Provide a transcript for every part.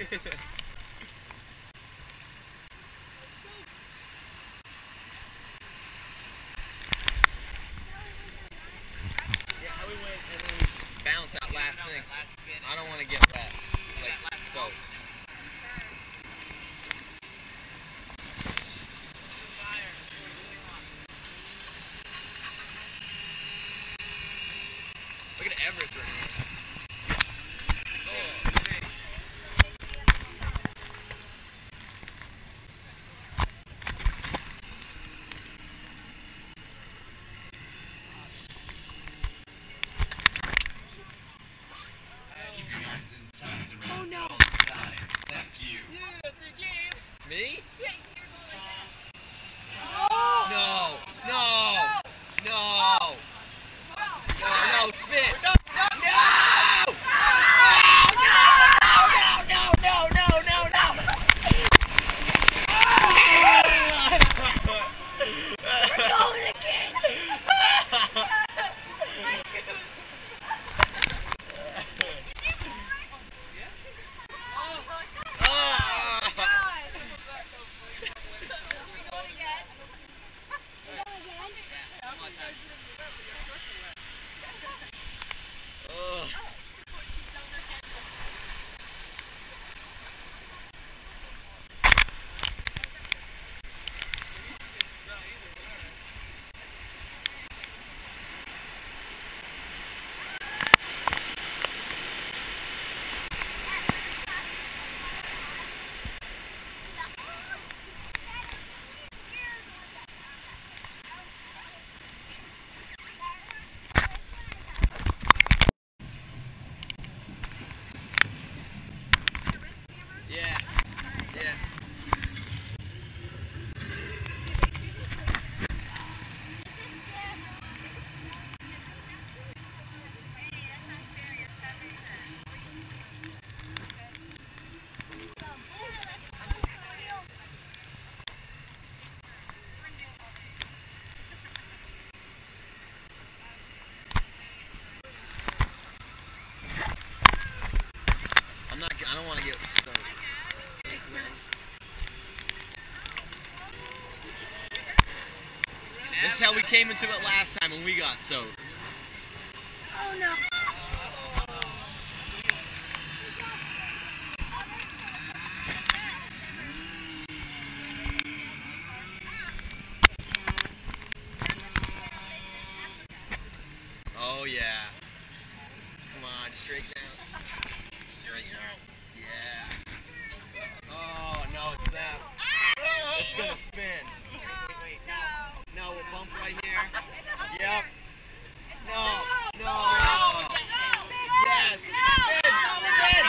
how we went and then we bounced that last thing. I don't want to get wet. Like, so. Look at Everest right here. Oh no! Thank you. Me? Oh! No! No! No! No! No! Spit! No! Yeah. Yeah. I don't want to get so. This is how we came into it last time when we got soaked. Oh no! Oh yeah. Come on, straight down. Straight down. Yeah. Oh no, it's that. It's gonna spin. No, we'll bump right here. Yep. No. No. Yes. Spin.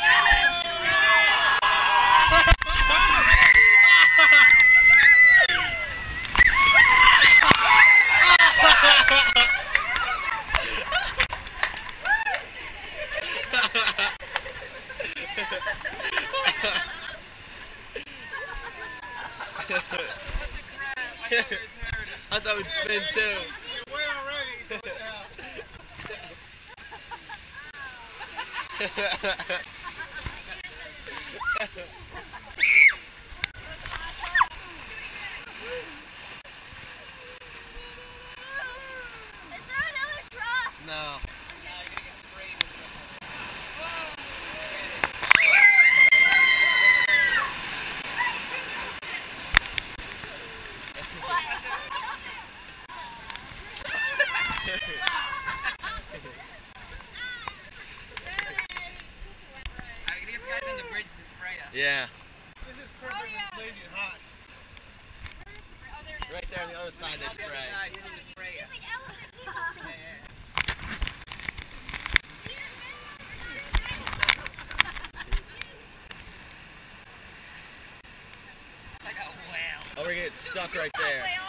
I thought it would spin too. No. Yeah. This is perfect when it's blazing hot. Right there on the other side they spray. Oh, we're gonna get stuck right there.